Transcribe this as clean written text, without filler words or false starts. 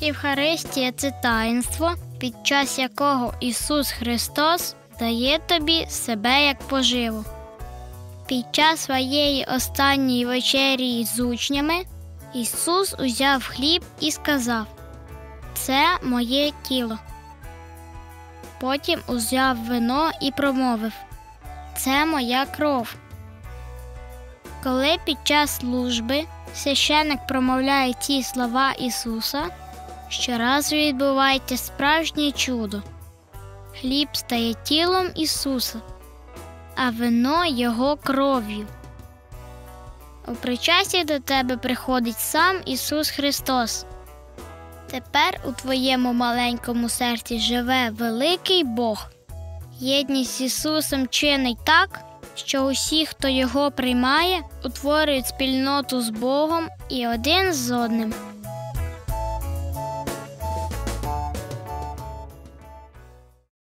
Євхаристія – це таїнство, під час якого Ісус Христос дає тобі себе як поживу. Під час своєї останньої вечері з учнями Ісус узяв хліб і сказав: «Це моє тіло». Потім узяв вино і промовив: «Це моя кров». Коли під час служби священик промовляє ці слова Ісуса, щоразу відбувається справжнє чудо. Хліб стає тілом Ісуса, а вино – Його кров'ю. У причасті до тебе приходить сам Ісус Христос. Тепер у твоєму маленькому серці живе великий Бог. Єдність з Ісусом чинить так, що усі, хто Його приймає, утворюють спільноту з Богом і один з одним.